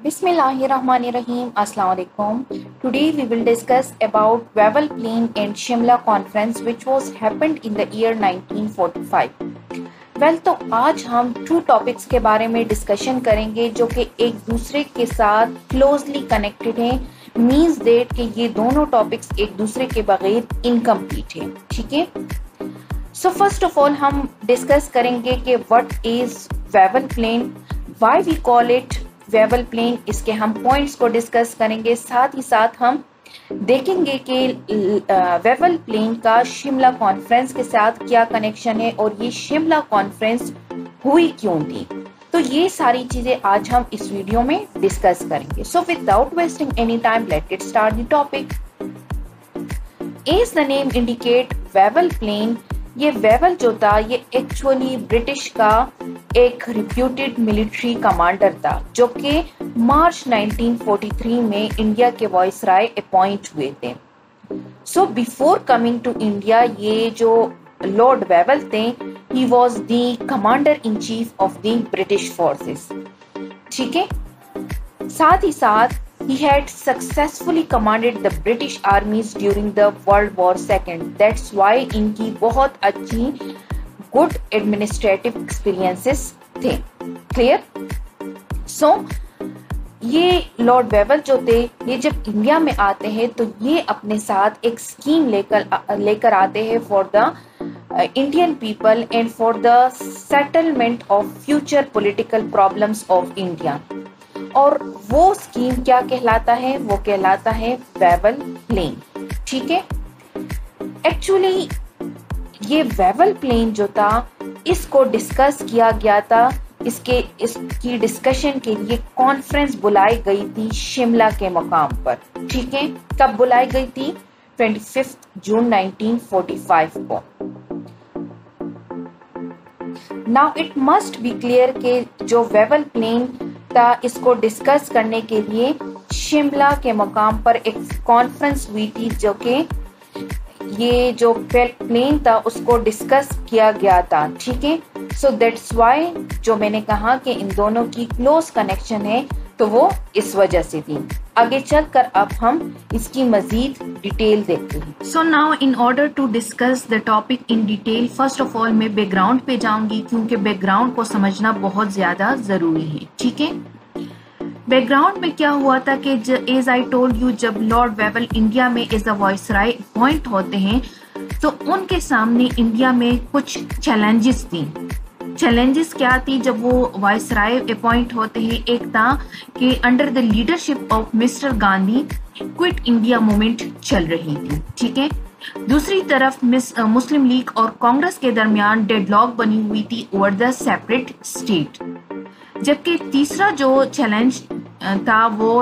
Bismillahirrahmanirrahim. Assalamu alaikum. Today we will discuss about Wavell Plain and Shimla Conference which was happened in the year 1945. तो आज हम 2 topics के बारे में discussion करेंगे जो कि एक दूसरे के साथ क्लोजली कनेक्टेड हैं. मीन्स दैट कि ये दोनों टॉपिक्स एक दूसरे के बगैर इनकम्प्लीट हैं. ठीक है. सो फर्स्ट ऑफ ऑल हम डिस्कस करेंगे कि what is Wavell plan, why we call it Wavell plan. इसके हम पॉइंट्स को डिस्कस करेंगे. साथ ही साथ हम देखेंगे कि वेवल प्लेन का शिमला कॉन्फ्रेंस के साथ क्या कनेक्शन है और ये शिमला कॉन्फ्रेंस हुई क्यों थी. तो ये सारी चीजें आज हम इस वीडियो में डिस्कस करेंगे. So without wasting any time let get start the topic. As the name indicate Wavell plan, ये वेवल जो था ये एक्चुअली ब्रिटिश का एक रिप्यूटेड मिलिट्री कमांडर था जो कि मार्च 1943 में इंडिया के वाइसराय अपॉइंट हुए थे. So before coming to India ये जो लॉर्ड वेवल थे ही was the commander in chief of the British forces. ठीक है. साथ ही साथ he had successfully commanded the British armies during the World War II. That's why इनकी बहुत अच्छी good administrative experiences थे. Clear? So ये लॉर्ड वेवल जो थे ये जब इंडिया में आते हैं तो ये अपने साथ एक स्कीम लेकर आते हैं for the Indian people and for the settlement of future political problems of India. और वो स्कीम क्या कहलाता है? वो कहलाता है वेवल प्लेन. ठीक है. एक्चुअली ये वेवल प्लेन जो था इसको डिस्कस किया गया था. इसकी डिस्कशन के लिए कॉन्फ्रेंस बुलाई गई थी शिमला के मुकाम पर. ठीक है. कब बुलाई गई थी? 25 जून 1945 को. Now it must be clear कि जो वेवल प्लेन था इसको डिस्कस करने के लिए शिमला के मुकाम पर एक कॉन्फ्रेंस हुई थी जो कि ये जो प्लेन था उसको डिस्कस किया गया था. ठीक है. सो दैट्स व्हाई जो मैंने कहा कि इन दोनों की क्लोज कनेक्शन है तो वो इस वजह से थी. आगे चलकर अब हम इसकी मजीद डिटेल देखते हैं. So now in order to discuss the topic in detail first of all मैं बैकग्राउंड पे जाऊंगी क्योंकि बैकग्राउंड को समझना बहुत ज्यादा जरूरी है. ठीक है. बैकग्राउंड में क्या हुआ था कि एज आई टोल्ड यू जब लॉर्ड वेवल इंडिया में एज द वाइसराय अपॉइंट होते हैं तो उनके सामने इंडिया में कुछ चैलेंजेस थी. चैलेंजेस क्या थी जब वो वाइसराय अपॉइंट होते हैं? एक था कि under the leadership of mister Gandhi quit India movement चल रही थी. ठीक है. दूसरी तरफ मुस्लिम लीग और कांग्रेस के दरमियान डेडलॉक बनी हुई थी ओवर द सेपरेट स्टेट. जबकि तीसरा जो चैलेंज था वो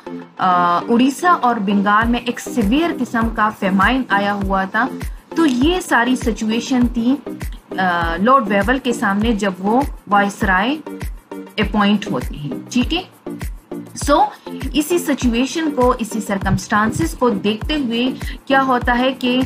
था उड़ीसा और बंगाल में एक सीवियर किस्म का फेमाइन आया हुआ था. तो ये सारी सिचुएशन थी लॉर्ड वेवल के सामने जब वो वाइसराय अपॉइंट होते हैं. ठीक है. सो इसी सिचुएशन को, इसी सर्कमस्टांसेस को देखते हुए क्या होता है कि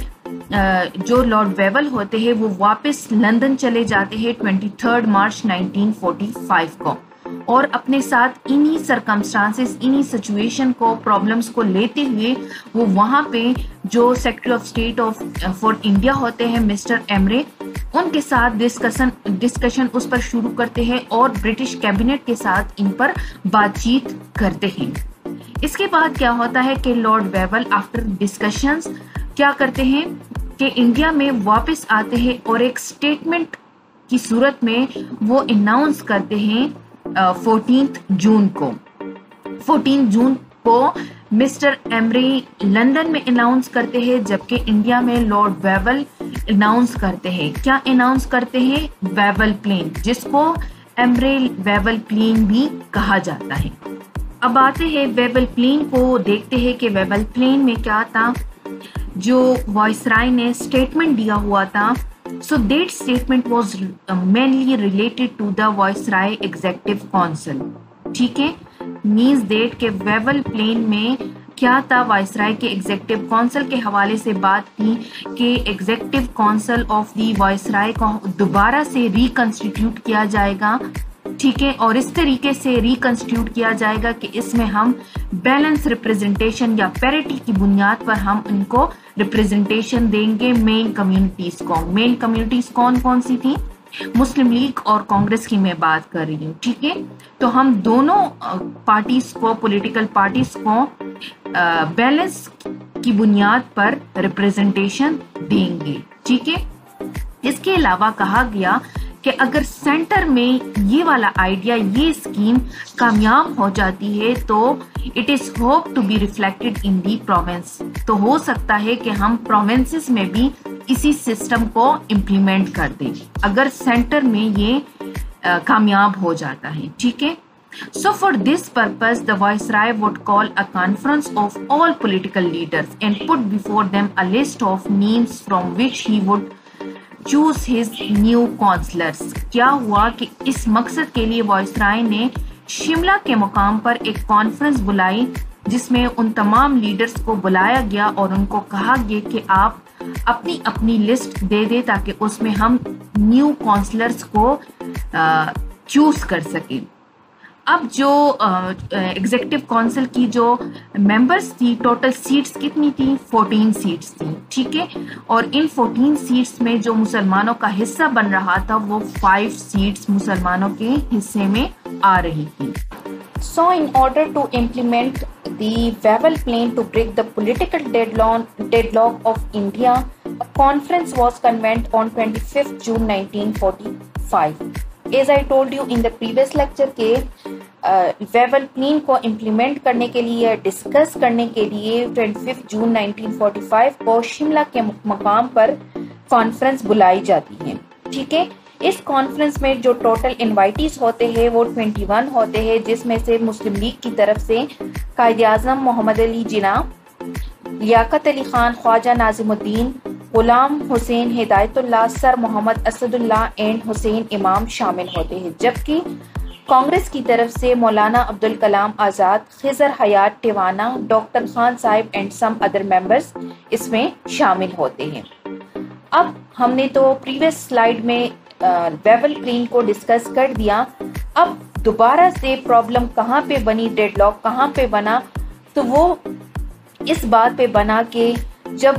जो लॉर्ड वेवल होते हैं वो वापस लंदन चले जाते हैं 23 मार्च 1945 को और अपने साथ इन्हीं सर्कमस्टांसेस, इन्हीं सिचुएशन को, प्रॉब्लम्स को लेते हुए वो वहाँ पे जो secretary of state for India होते हैं मिस्टर एमरे, उनके साथ डिस्कशन उस पर शुरू करते हैं और ब्रिटिश कैबिनेट के साथ इन पर बातचीत करते हैं. इसके बाद क्या होता है कि लॉर्ड वेवल आफ्टर डिस्कशंस क्या करते हैं कि इंडिया में वापस आते हैं और एक स्टेटमेंट की सूरत में वो अनाउंस करते हैं 14 जून को. 14 जून को मिस्टर एमरे लंदन में अनाउंस करते हैं जबकि इंडिया में लॉर्ड वेवल अनाउंस करते हैं. क्या अनाउंस करते हैं? वेवल प्लेन, जिसको एमरे वेवल प्लेन भी कहा जाता है. अब आते हैं वेवल प्लेन को, देखते हैं कि वेवल प्लेन में क्या था. जो वाइसराय ने स्टेटमेंट दिया हुआ था, so that statement was mainly related to the Viceroy Executive Council. ठीक है. मीन्स डेट के वेवल प्लेन में क्या था? वाइसराय के एग्जीक्यूटिव काउंसिल के हवाले से बात की कि executive council of the viceroy को दोबारा से रिकंस्टिट्यूट किया जाएगा. ٹھیک ہے، اور اس طریقے سے ریکنسٹیٹیوٹ کیا جائے گا کہ اس میں ہم بیلنس ریپرزنٹیشن یا پیرٹی کی بنیاد پر ہم ان کو ریپرزنٹیشن دیں گے مین کمیونٹیز کو۔ مین کمیونٹیز کون کون سی تھیں؟ مسلم لیگ اور کانگریس کی میں بات کر رہی ہوں، ٹھیک ہے۔ تو ہم دونوں پارٹیز کو، پولیٹیکل پارٹیز کو بیلنس کی بنیاد پر ریپرزنٹیشن دیں گے، ٹھیک ہے۔ اس کے علاوہ کہا گیا کہ اگر سینٹر میں یہ والا آئیڈیا، یہ اسکیم کامیاب ہو جاتی ہے تو it is hope to be reflected in the province, تو ہو سکتا ہے کہ ہم پروونسز میں بھی اسی سسٹم کو امپلیمنٹ کر دیں اگر سینٹر میں یہ کامیاب ہو جاتا ہے، ٹھیک ہے۔ So for this purpose, the Viceroy would call a conference of all political leaders and put before them a list of names from which he would choose his new councillors۔ کیا ہوا کہ اس مقصد کے لیے وائسرائے نے شملہ کے مقام پر ایک کانفرنس بلائی جس میں ان تمام لیڈرز کو بلایا گیا اور ان کو کہا گیا کہ آپ اپنی اپنی لسٹ دے دیں تاکہ اس میں ہم نیو کونسلرز کو چوز کر سکیں۔ اب جو ایگزیکٹو کونسل کی جو ممبرز تھی، ٹوٹل سیٹس کتنی تھی؟ 14 سیٹس تھی، ٹھیک ہے، اور ان 14 سیٹس میں جو مسلمانوں کا حصہ بن رہا تھا وہ 5 سیٹس مسلمانوں کے حصے میں آ رہی تھی۔ So in order to implement the Wavell Plan to break the political deadlock of India, a conference was convened on 25th June 1945. As I told you in the previous lecture کہ Wavell Plan کو implement کرنے کے لیے، discuss کرنے کے لیے 25 جون 1945 کو شملہ کے مقام پر کانفرنس بلائی جاتی ہے، ٹھیک ہے۔ اس کانفرنس میں جو ٹوٹل انوائٹیز ہوتے ہیں وہ 21 ہوتے ہیں، جس میں سے مسلم لیگ کی طرف سے قائد اعظم محمد علی جناح، لیاقت علی خان، خواجہ ناظم الدین، غلام حسین ہدایت اللہ، سر محمد اسد اللہ اینڈ حسین امام شامل ہوتے ہیں، جبکہ کانگریس کی طرف سے مولانا عبدالکلام آزاد، خضر حیات ٹیوانا، doctor Khan Sahib and some other members اس میں شامل ہوتے ہیں۔ اب ہم نے تو پریویس سلائیڈ میں ویول پلین کو ڈسکس کر دیا، اب دوبارہ سے پرابلم کہاں پہ بنی، ڈیڈ لاک کہاں پہ بنا، تو وہ اس بات پہ بنا کہ جب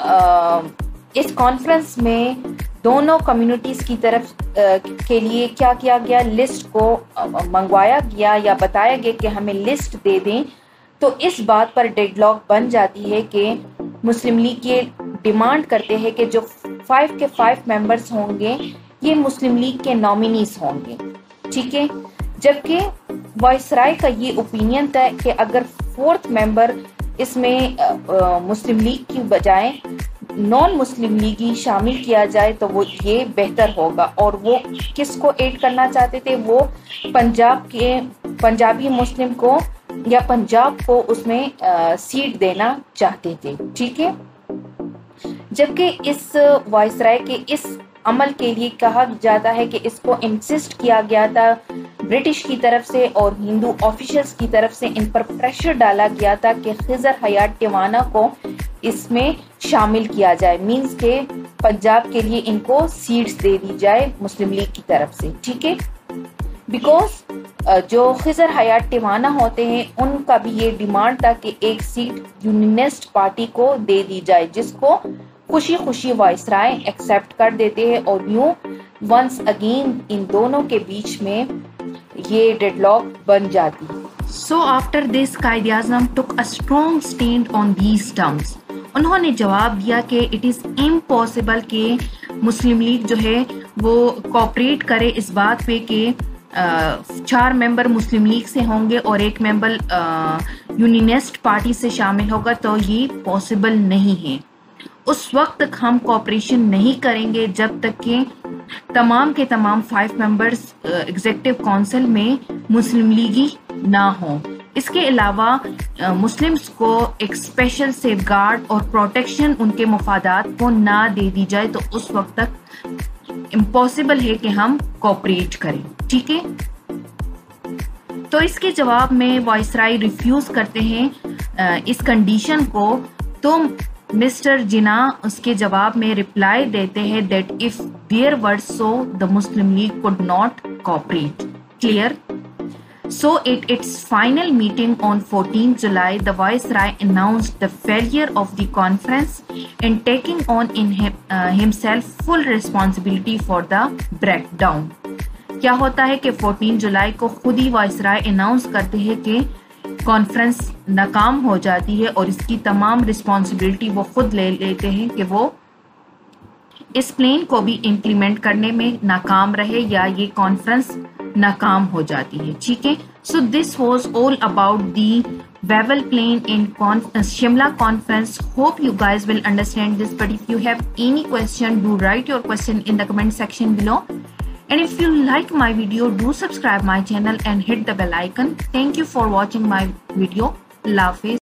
اس کانفرنس میں دونوں کمیونٹیز کی طرف کے لیے کیا کیا گیا، لسٹ کو منگوایا گیا یا بتایا گیا کہ ہمیں لسٹ دے دیں، تو اس بات پر ڈیڈ لاک بن جاتی ہے کہ مسلم لیگ یہ ڈیمانڈ کرتے ہیں کہ جو 5 کے 5 ممبرز ہوں گے یہ مسلم لیگ کے نامینیز ہوں گے، ٹھیک ہے، جبکہ وائسرائے کا یہ اوپینین تھا کہ اگر 4th ممبر اس میں مسلم لیگ کی بجائے نان مسلم لیگی شامل کیا جائے تو وہ یہ بہتر ہوگا، اور وہ کس کو ایڈ کرنا چاہتے تھے؟ وہ پنجابی مسلم کو یا پنجاب کو اس میں سیٹ دینا چاہتے تھے، ٹھیک ہے۔ جبکہ اس وائسرائے کے اس عمل کے لیے کہا جاتا ہے کہ اس کو انسسٹ کیا گیا تھا برٹش کی طرف سے اور ہندو آفیشلز کی طرف سے، ان پر پریشر ڈالا گیا تھا کہ خضر حیات ٹیوانا کو اس میں شامل کیا جائے، مینز کہ پنجاب کے لیے ان کو سیٹس دے دی جائے مسلم لیگ کی طرف سے، ٹھیک ہے۔ بیکاز جو خضر حیات ٹیوانا ہوتے ہیں ان کا بھی یہ ڈیمانڈ تھا کہ ایک سیٹ یونینسٹ پارٹی کو دے دی جائے، جس کو خوشی خوشی وائسرائے ایکسیپٹ کر دیتے ہیں، اور یوں ونس اگین ان دونوں کے بیچ میں یہ ڈیڈ لاک بن جاتی۔ So after this Quaid Azam took a strong stand on these terms۔ انہوں نے جواب دیا کہ اٹ از امپاسبل کہ مسلم لیگ جو ہے وہ کوآپریٹ کرے اس بات پہ کہ 4 ممبر مسلم لیگ سے ہوں گے اور 1 ممبر یونینسٹ پارٹی سے شامل ہوگا، تو یہ پاسبل نہیں ہے۔ اس وقت تک ہم کوآپریشن نہیں کریں گے جب تک کہ تمام کے تمام 5 ممبرز ایگزیکٹو کونسل میں مسلم لیگی نہ ہوں۔ اس کے علاوہ مسلمز کو ایک اسپیشل سیف گارڈ اور پروٹیکشن ان کے مفادات کو نہ دے دی جائے، تو اس وقت تک امپاسبل ہے کہ ہم کوآپریٹ کریں، ٹھیک ہے۔ تو اس کے جواب میں وائسرائے ریفیوز کرتے ہیں اس کنڈیشن کو، تو مسٹر جناح اس کے جواب میں رپلائی دیتے ہیں that if there were so the Muslim League could not cooperate۔ clear. So at its final meeting on 14 July, the Viceroy announced the failure of the conference and taking on himself full responsibility for the breakdown. کیا ہوتا ہے کہ 14 جولائی کو خود ہی viceroy announce کرتے ہیں کہ conference ناکام ہو جاتی ہے اور اس کی تمام رسپانسبلٹی وہ خود لے لیتے ہیں کہ وہ اس پلان کو بھی امپلیمنٹ کرنے میں ناکام رہے یا یہ کانفرنس ناکام ہو جاتی ہے. ٹھیک ہے. So this was all about the Wavell plan in Shimla conference. Hope you guys will understand this, but if you have any question, do write your question in the comment section below. And if you like my video, do subscribe my channel and hit the bell icon. Thank you for watching my video. Allah Hafiz.